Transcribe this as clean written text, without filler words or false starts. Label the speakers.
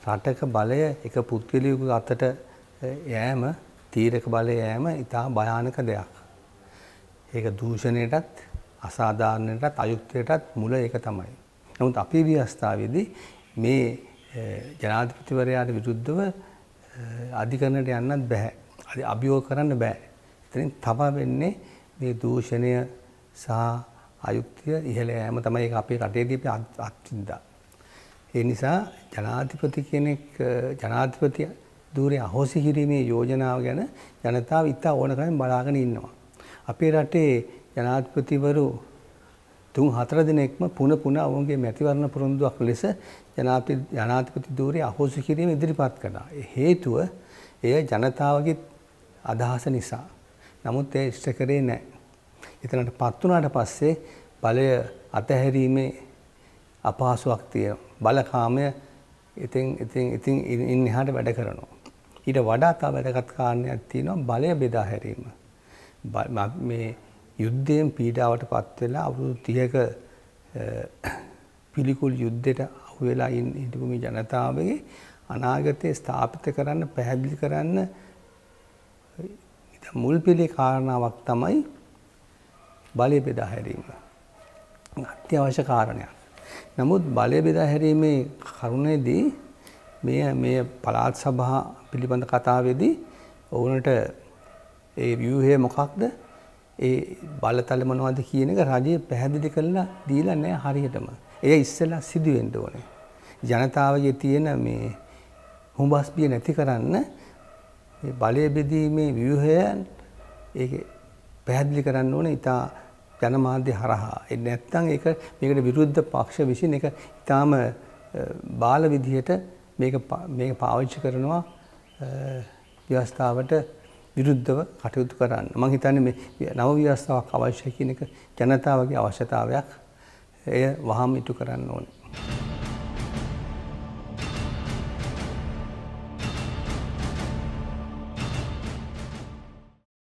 Speaker 1: රටක බලය එක පුද්ගලයෙකු අතට යෑම තීරක බලය යෑම ඉතා භයානක දෙයක්. ඒක දූෂණයටත් අසාධාරණයටත් අයුක්තයටත් මුල ඒක තමයි. නමුත් අපේ ව්‍යවස්ථාවේදී මේ ජනාධිපතිවරයාට විරුද්ධව අධිකරණයට යන්නත් බෑ. අභියෝග කරන්න බෑ. එතනින් තව වෙන්නේ මේ දූෂණය සහ අයුක්තිය ඉහළ යෑම තමයි ඒක අපේ රටේදී අපි අත්විඳා. ඒ නිසා ජනාධිපති කෙනෙක් ජනාධිපති ධූරය අහෝසි කිරීමේ යෝජනාව ගැන ජනතාව ඉතා ඕනකමින් බලාගෙන ඉන්නවා. අපේ රටේ ජනාධිපතිවරු 3-4 දිනක්ම පුන ඔවුන්ගේ මැතිවරණ පොරොන්දුවක් ලෙස ජනාධිපති ධූරය අහෝසි කිරීම ඉදිරිපත් කළා. හේතුව එය ජනතාවගේ අදහස නිසා. නමුත් ඒ ඉෂ්ට කරේ නැහැ. එතනට පත් වුණාට පස්සේ බලය අතහැරීමේ අපහසුයක් තියෙනවා. බලකාමය ඉතින් ඉන් එහාට වැඩ කරනවා. ඊට වඩා තව වැදගත් කාරණයක් තියෙනවා බලය බෙදා හැරීම. මේ යුද්ධයෙන් පීඩාවට පත් වෙලා අවුරුදු 30ක පිළිකුල් යුද්ධයට අහු වෙලා හිටපු මේ ජනතාවගේ අනාගතය ස්ථාපිත කරන්න පැහැදිලි කරන්න මුල් පිළි කාරණාවක් තමයි බලය බෙදා හැරීම. අත්‍යවශ්‍ය කාරණයක්. නමුත් බලය බෙදා හැරීමේ කරුණේදී මේ පළාත් සභා පිළිබඳ කතාවේදී ඔවුන්ට ඒ ව්‍යුහය මොකක්ද? ඒ බලතල මොනවද කියන එක රජය පැහැදිලි කරලා දීලා නැහැ හරියටම. එය ඉස්සෙල්ලා සිදු වෙන්න ඕනේ. ජනතාවගේ තියෙන මේ හුඹස් බිය නැති කරන්න මේ බලය බෙදීමේ ව්‍යුහයන් ඒක පැහැදිලි කරන්න ඕනේ ඉතා ජනමාධ්‍ය හරහා. ඒ නැත්නම් ඒක මේකට විරුද්ධ පක්ෂ විසින් ඒක ඉතාම බාල විදිහට මේක පාවිච්චි කරනවා ව්‍යවස්ථාවට විරුද්ධව කටයුතු කරන්න. මම හිතන්නේ මේ නව ව්‍යවස්ථාවක් අවශ්‍යයි කියන එක ජනතාවගේ අවශ්‍යතාවයක්. එය වහාම ඉටු කරන්න ඕනේ.